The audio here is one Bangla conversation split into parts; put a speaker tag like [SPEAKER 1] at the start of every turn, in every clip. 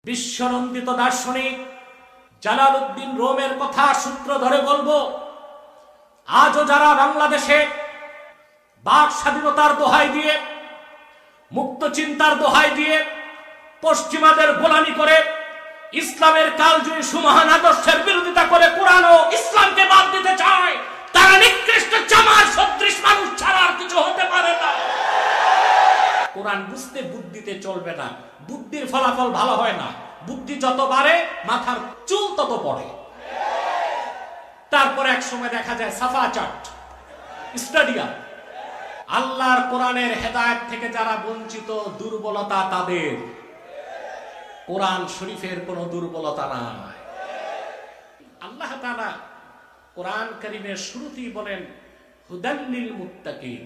[SPEAKER 1] বিশ্বনন্দিত দার্শনিক জালালউদ্দিন রোমের কথা সূত্র ধরে বলবো, আজও যারা বাংলাদেশে বাক স্বাধীনতার দোহাই দিয়ে, মুক্ত চিন্তার দোহাই দিয়ে পশ্চিমাদের গোলামি করে ইসলামের কালজয়ী সুমহান আদর্শের বিরোধিতা করে কোরআন ও ইসলামকে বাদ দিতে চায়, তারা নিকৃষ্ট চামার সদৃশ মানুষ ছাড়া আর কিছু হতে পারে না। কোরআন বুঝতে বুদ্ধিতে চলবে না, বুদ্ধির ফলাফল ভালো হয় না। বুদ্ধি যত বাড়ে মাথার চুল তত পড়ে। তারপরে এক সময় দেখা যায় সাফা চাট স্টেডিয়াম। আল্লাহর কোরআনের হেদায়েত থেকে যারা বঞ্চিত, দুর্বলতা তাদের। কোরআন শরীফের কোনো দুর্বলতা নাই। আল্লাহ তাআলা কোরআন কারীমের শুরুতেই বলেন হুদাল লিল মুত্তাকিন।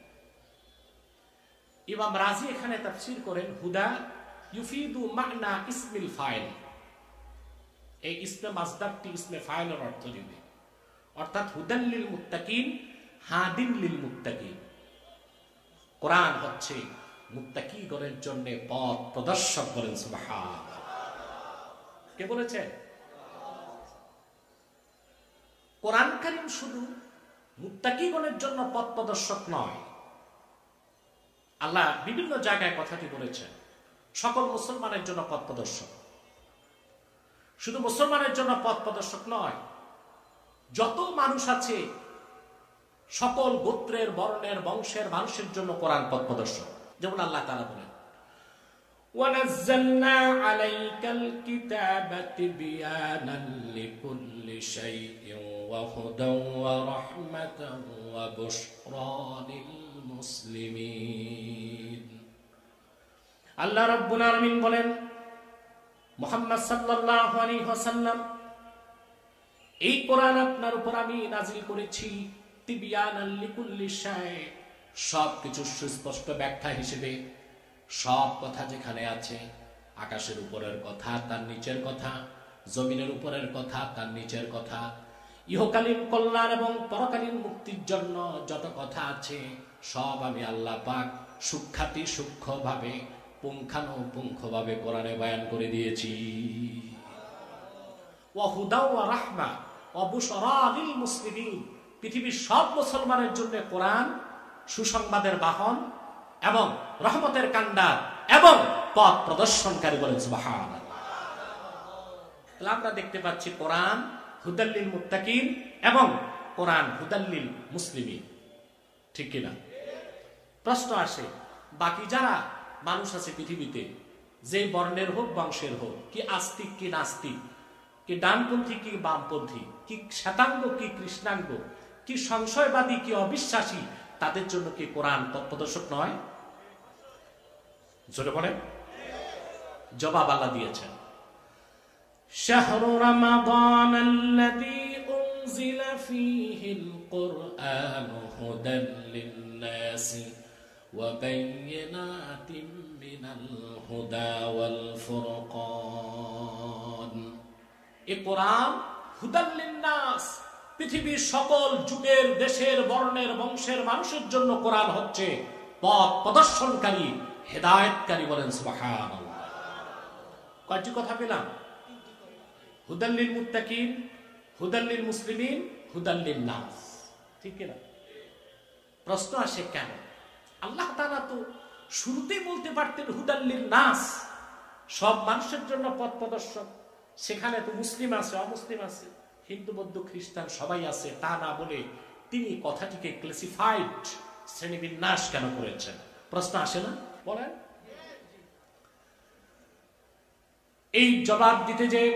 [SPEAKER 1] ইমাম রাজি এখানে তাফসীর করেন হুদা ইউফিদু মা'না ইসমিল ফাইল। এই ইসমে মাসদারটি ইসমে ফাইলের অর্থ দিবে, অর্থাৎ হুদাল লিল মুত্তাকিন, হাদিন লিল মুত্তাকিন। কোরআন হচ্ছে মুত্তাকিগণের জন্য পথ প্রদর্শক। বলেন সুবহানাল্লাহ। কে বলেছে? কোরআন কারীম শুধু মুত্তাকিগণের জন্য পথ প্রদর্শক নয়, আল্লাহ বিভিন্ন জায়গায় কথাটি বলেছেন সকল মুসলমানের জন্য পথ প্রদর্শক। শুধু মুসলমানের জন্য পথ প্রদর্শক নয়, যত মানুষ আছে সকল গোত্রের, বর্ণের, বংশের মানুষের জন্য কোরআন পথ প্রদর্শক। যেমন আল্লাহ তাআলা বলেন ওয়ানাজ্জালনা আলাইকাল কিতাবা তিবয়ানান লিকুল্লি শাইইন ওয়া হুদান ওয়া রাহমাতান ওয়া বুশরা লিল মুসলিমিন। আল্লাহ রাব্বুল আলামিন বলেন মুহাম্মদ সাল্লাল্লাহু আলাইহি ওয়াসাল্লাম, এই কোরআন আপনার উপর আমি নাযিল করেছি তিবয়ানান লিকুল্লি শাই, সবকিছু সুস্পষ্ট ব্যাখ্যা হিসেবে। সব কথা যেখানে আছে, আকাশের উপরের কথা তার নিচের কথা, জমিনের উপরের কথা তার নিচের কথা, ইহকালীন কল্যাণ এবং পরকালীন মুক্তির জন্য যত কথা আছে সব আমি আল্লাহ পাক সূক্ষ্মাতি সূক্ষ্মভাবে, পুঙ্খানুপুঙ্খভাবে কোরআনে বয়ান করে দিয়েছি। ওয়া হুদা ওয়া রাহমা ওয়া বুশরা লিল মুসলিমিন। পৃথিবীর সব মুসলমানের জন্য কোরআন সুসংবাদের বাহন এবং রহমতের কান্ডার এবং পথ প্রদর্শনকারী। বলেন সুবহানাল্লাহ। তাহলে আমরা দেখতে পাচ্ছি কোরআন হুদাল লিল মুত্তাকিন এবং কোরআন হুদাল লিল মুসলিমিন, ঠিক কিনা? প্রশ্ন আসে, বাকি যারা মানুষ আছে পৃথিবীতে, যে বর্ণের হোক, বংশের হোক, কি আস্তিক কি নাস্তিক, কি ডানপন্থী কি বামপন্থী, কি শ্বেতাঙ্গ কি কৃষ্ণাঙ্গ, কি সংশয়বাদী কি অবিশ্বাসী, তাদের জন্য কি কোরআন পথ প্রদর্শক নয়? জোরে বলেন। জবাব আল্লাহ দিয়েছেন শাহরু রমাদান আল্লাযী উনজিলা ফীহিল কুরআন হুদাল লিন-নাসি ওয়া বায়িনাতিন মিনাল হুদা ওয়াল ফুরকান। এই কোরআন হুদাল লিন-নাস, পৃথিবীর সকল যুগের, দেশের, বর্ণের, বংশের মানুষের জন্য কোরআন হচ্ছে পথ প্রদর্শনকারী, হেদায়েতকারী। বলেন সুবহানাল্লাহ। কয়টি কথা পেলাম? হুদাল লিল মুত্তাকিন, হুদাল লিল মুসলিমিন, হুদাল লিন নাস, ঠিক না? প্রশ্ন আসে কেন? আল্লাহ তাআলা তো শুরুতেই বলতে পারতেন হুদাল লিন নাস, সব মানুষের জন্য পথ প্রদর্শক। সেখানে তো মুসলিম আছে, অমুসলিম আছে, হিন্দু, বৌদ্ধ, খ্রিস্টান সবাই আছে, তা না বলে তিনি কথাটিকে ক্লাসিফাইড, শ্রেণীবিন্যাস কেন করেছেন? প্রশ্ন আসে না? বলেন। এই জবাব দিতে যে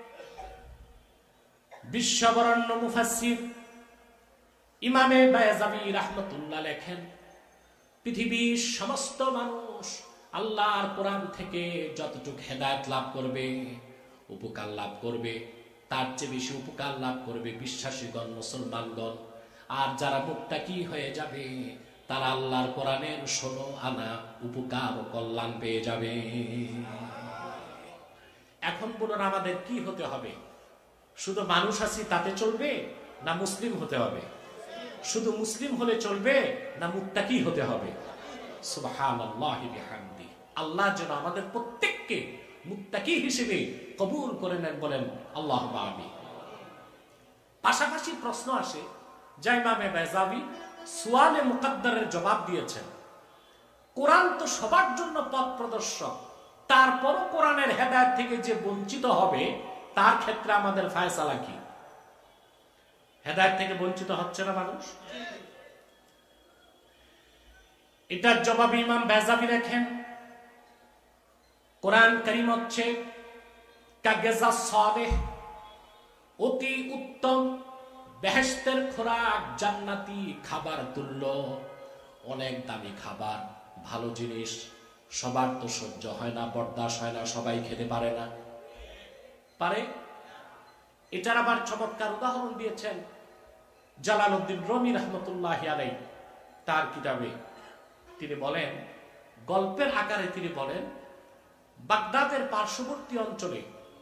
[SPEAKER 1] বিশ্ববরণ্য মুফাসসির ইমামে বায়জাবি রাহমাতুল্লাহ লেখেন, পৃথিবীর সমস্ত মানুষ আল্লাহর কোরআন থেকে যতটুকু হেদায়েত লাভ করবে, উপকার লাভ করবে, তার চেয়ে বেশি উপকার লাভ করবে বিশ্বাসীগণ, মুসলমানগণ। আর যারা মুত্তাকি হয়ে যাবে তারা আল্লাহর কোরআনের 16 আনা উপকার ও কল্যাণ পেয়ে যাবে। এখন বলুন আমাদের কি হতে হবে? শুধু মানুষ আছি তাতে চলবে, না মুসলিম হতে হবে? শুধু মুসলিম হলে চলবে, না মুত্তাকি হতে হবে? সুবহানাল্লাহি বিহামদি। আল্লাহ যেন আমাদের প্রত্যেককে মুত্তাকি হিসেবে কবুল করে নেন, বলেন আল্লাহুম্মা আমিন। পাশাপাশি প্রশ্ন আসে, যা ইমামে বাইজাবি সুয়ালে মুকাদ্দারের জবাব দিয়েছেন, কোরআন তো সবার জন্য পথ প্রদর্শক, তারপরও কোরআনের হেদায়েত থেকে যে বঞ্চিত হবে তার ক্ষেত্রে আমাদের ফায়সালা কি? হেদায়েত থেকে বঞ্চিত হচ্ছে না মানুষ? এটার জবাবে ইমাম বাইজাবি লেখেন, কোরআন কারীম হচ্ছে কাগজা সালেহ, অতি উত্তম বেহেশতের খোরাক, জান্নাতি খাবার তুল্য, অনেক দামি খাবার, ভালো জিনিস, সবার তো সহ্য হয় না, বরদাস্ত হয় না, সবাই খেতে পারে না। পারে? এটার আবার চমৎকার উদাহরণ দিয়েছেন জালালউদ্দিন রুমি রাহমাতুল্লাহি আলাইহি তার কিতাবে। তিনি বলেন, গল্পের আকারে তিনি বলেন, বাগদাদের পার্শ্ববর্তী অঞ্চলে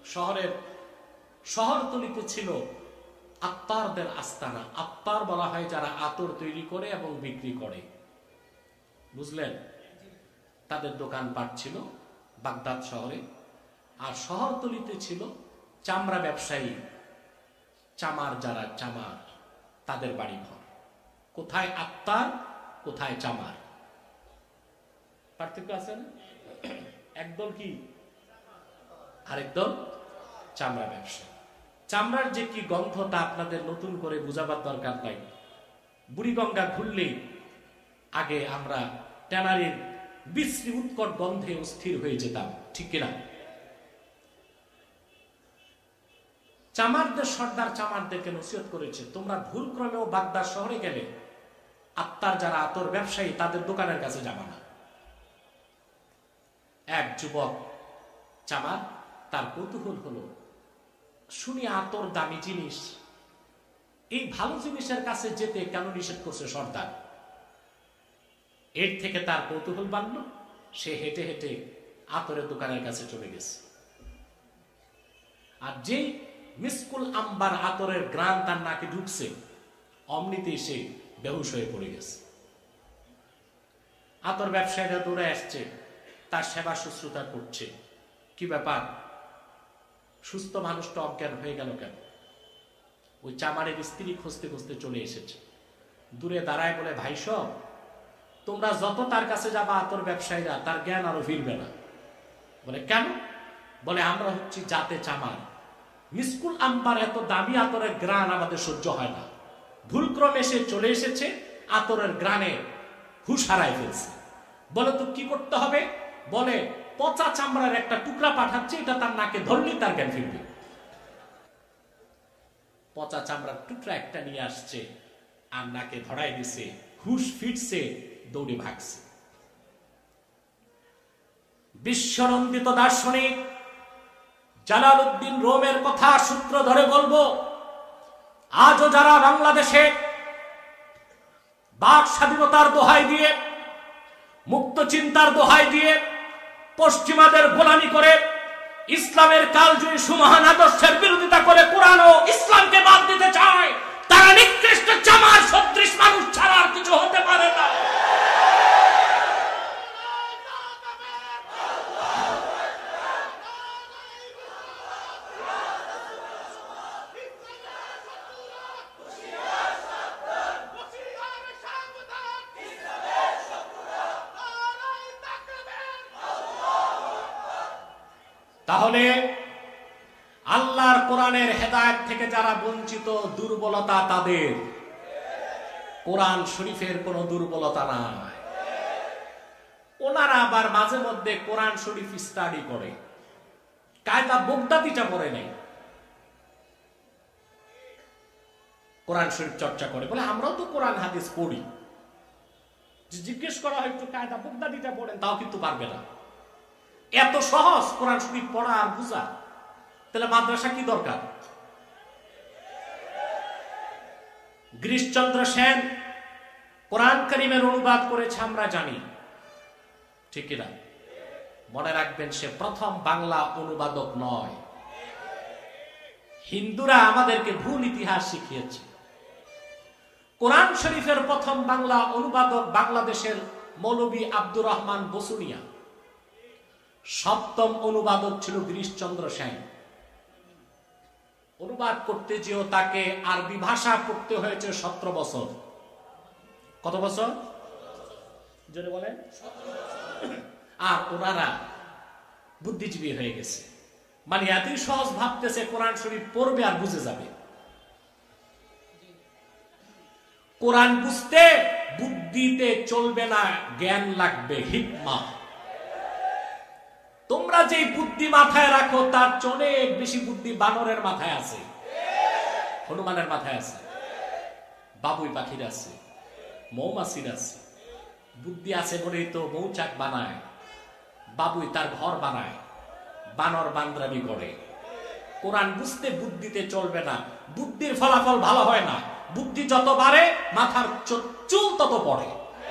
[SPEAKER 1] শহরতলিতে ছিল আত্তারদের আস্তানা। আত্তার বলা হয় যারা আতর তৈরি করে এবং বিক্রি করে, বুঝলেন? তাদের দোকানপাট ছিল বাগদাদ শহরে। আর শহরতলিতে ছিল চামড়া ব্যবসায়ী, চামার যারা চামার, তাদের বাড়িঘর। কোথায় আত্তার, কোথায় চামার, পার্থক্য আছে না? একদল কি, আরেকদল চামড়া ব্যবসা। চামড়ার যে কি গন্ধ তা আপনাদের নতুন করে বুঝাবার দরকার নাই। বুড়িগঙ্গা ঘুরলেই আগে আমরা ট্যানারির বিশ্রী উৎকট গন্ধে অস্থির হয়ে যেতাম, ঠিক কিনা? চামারদের সর্দার চামারদেরকে নসিহত করেছে, তোমরা ভুল ক্রমেও বাগদাদ শহরে গেলে আত্মার যারা আতর ব্যবসায়ী তাদের দোকানের কাছে যাবা না। এক যুবক চামার, তার কৌতূহল হলো, শুনি আতর দামি জিনিস, এই ভালো জিনিসের কাছে যেতে কেন নিষেধ করছে সর্দার? এর থেকে তার কৌতূহল বাড়ল, সে হেঁটে হেঁটে আতরের দোকানের কাছে চলে গেছে। আর যেই মিসকুল আম্বার আতরের গ্রান তার নাকে ঢুকছে, অমনিতেই সে বেহুশ হয়ে পড়ে গেছে। আতর ব্যবসায়ীরা দৌড়ে আসছে, তার সেবা শুশ্রূষা করছে। কি ব্যাপার, সুস্থ মানুষটা অজ্ঞান হয়ে গেল কেন? ওই চামারের স্ত্রী খুঁজতে খুঁজতে চলে এসেছে, দূরে দাঁড়ায় বলে, ভাই সব, তোমরা যত তার কাছে যাবা আতর ব্যবসায়ীরা, তার জ্ঞান আরো ফিরবে না। বলে কেন? বলে আমরা হচ্ছি জাতে চামার, মিসকুল আম্বার এত দামি আতরের গ্রান আমাদের সহ্য হয় না। ভুলক্রমে সে চলে এসেছে, আতরের গ্রানে হুঁশ হারায় ফেলছে। বলে তো কি করতে হবে? বলে পচা চামড়ার একটা টুকরা পাঠাচ্ছে, এটা তার নাকে ধরলেই তার জ্ঞান ফিরবে। পচা চামড়ার টুকরা একটা নিয়ে আসছে, আর নাকে ধরাই দিছে, হুঁশ ফিরছে, দৌড়ে ভাগছে। বিশ্বনন্দিত দার্শনিক জালালউদ্দিন রুমের কথা সূত্র ধরে বলবো, আজও যারা বাংলাদেশে বাক স্বাধীনতার দোহাই দিয়ে, মুক্ত চিন্তার দোহাই দিয়ে পশ্চিমাদের গোলামি করে, ইসলামের কালজয়ী সুমহান আদর্শের বিরোধিতা করে কোরআন ও ইসলামকে বাদ দিতে চায়, তারা নিকৃষ্ট চামার সদৃশ মানুষ ছাড়া আর কিছু হতে পারে না। তাহলে আল্লাহর কোরআনের হেদায়েত থেকে যারা বঞ্চিত, দুর্বলতা তাদের, কোরআন শরীফের কোনো দুর্বলতা নাই। ওনারা আবার মাঝে মধ্যে কোরআন শরীফ স্টাডি করে, কায়দা বগদাদিটা পড়ে নেই, কোরআন শরীফ চর্চা করে। বলে আমরাও তো কোরআন হাদিস পড়ি। জিজ্ঞেস করা হয় একটু কায়দা বগদাদিটা পড়েন, তাও কিন্তু পারবে না। এত সহজ কোরআন শরীফ পড়া আর বুঝা, তাহলে মাদ্রাসা কি দরকার? গিরিশচন্দ্র সেন কোরআন কারীমের অনুবাদ করেছে, আমরা জানি, ঠিক কিনা? মনে রাখবেন, সে প্রথম বাংলা অনুবাদক নয়। হিন্দুরা আমাদেরকে ভুল ইতিহাস শিখিয়েছে। কোরআন শরীফের প্রথম বাংলা অনুবাদক বাংলাদেশের মৌলভী আব্দুর রহমান বসুনিয়া। সপ্তম অনুবাদক ছিল গিরিশচন্দ্র সেন। অনুবাদ করতে যেও তাকে আরবি ভাষা পড়তে হয়েছে 17 বছর। কত বছর? জোরে বলেন। আর ওনারা বুদ্ধিজীবী হয়ে গেছে, মানে এতই সহজ ভাবতেছে কোরআন শরীফ পড়বে আর বুঝে যাবে। কোরআন বুঝতে বুদ্ধিতে চলবে না, জ্ঞান লাগবে, হিকমা। তোমরা যে বুদ্ধি মাথায় রাখো তার চেয়ে অনেক বেশি বুদ্ধি বানরের মাথায় আছে, হনুমানের মাথায় আছে, বাবুই পাখির আছে, মৌমাছির আছে। বুদ্ধি আছে বলেই তো মৌচাক বানায়, বাবুই তার ঘর বানায়, বানর বান্দরামি করে। কোরআন বুঝতে বুদ্ধিতে চলবে না, বুদ্ধির ফলাফল ভালো হয় না। বুদ্ধি যত বাড়ে মাথার চুল তত পড়ে।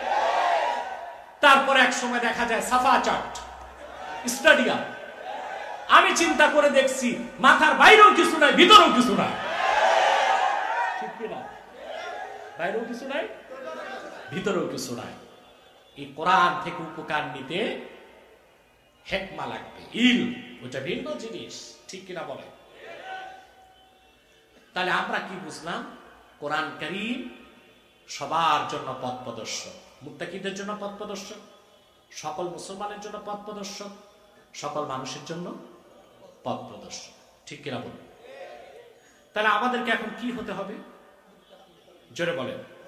[SPEAKER 1] তারপরে এক সময় দেখা যায় সাফা চাট স্টাডিয়াম। আমি চিন্তা করে দেখছি মাথার বাইরেও কিছু নাই, ভিতরেও কিছু নাই। ঠিক কিনা? বাইরেও কিছু নাই, ভিতরেও কিছু নাই। এই কোরআন থেকে উপকার নিতে হেকমা লাগবে, ইল, ওটা ভিন্ন জিনিস। ঠিক কিনা বলে? তাহলে আমরা কি বুঝলাম? কোরআন কারীম সবার জন্য পথ প্রদর্শক, মুত্তাকিদের জন্য পথ প্রদর্শক, সকল মুসলমানের জন্য পথ প্রদর্শক, সকল মানুষের জন্য পথ প্রদর্শক। ঠিক কিনা বলুন? তাহলে আমাদেরকে এখন কি হতে হবে? জোরে বলেন।